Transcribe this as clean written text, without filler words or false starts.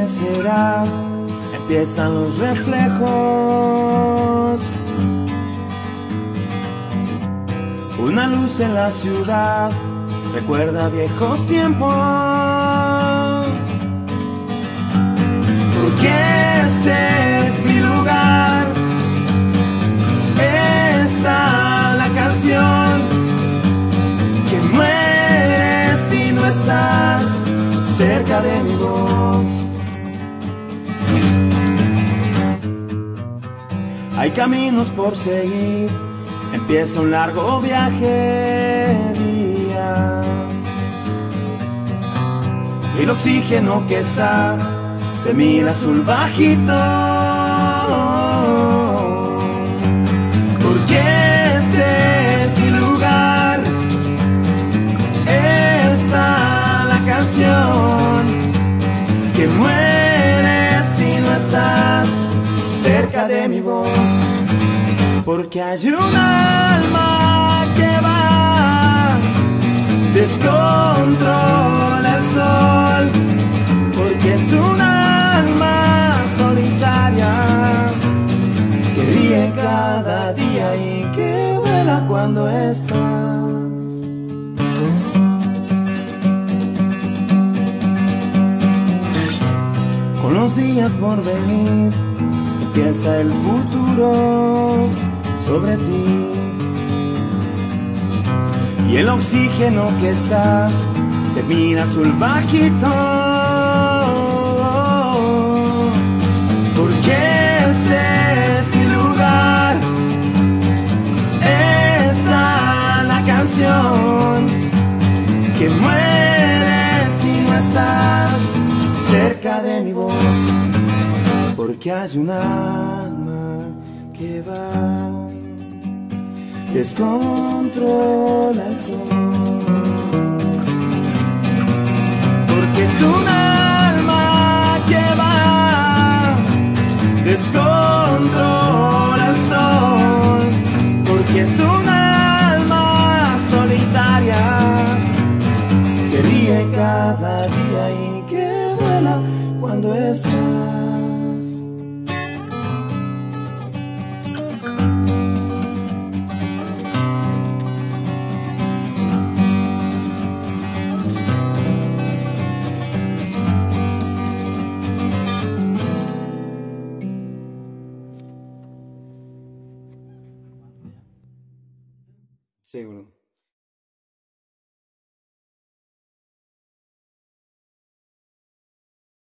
¿qué será? Empiezan los reflejos. Una luz en la ciudad recuerda viejos tiempos. Porque este es mi lugar. Esta la canción que muere si no estás cerca de mi voz. Hay caminos por seguir, empieza un largo viaje, días. El oxígeno que está se mira azul bajito. Porque este es mi lugar. Esta la canción que muere si no estás cerca de mi voz. Porque hay un alma que va, descontrola el sol. Porque es un alma solitaria que ríe cada día y que vuela cuando estás. Con los días por venir empieza el futuro sobre ti. Y el oxígeno que está se mira azul bajito. Porque este es mi lugar. Esta la canción que muere si no estás cerca de mi voz. Porque hay un alma que va, descontrola el sol. Porque es un alma que va, descontrola el sol. Porque es un alma solitaria que ríe cada día y que vuela cuando estás. Seguro.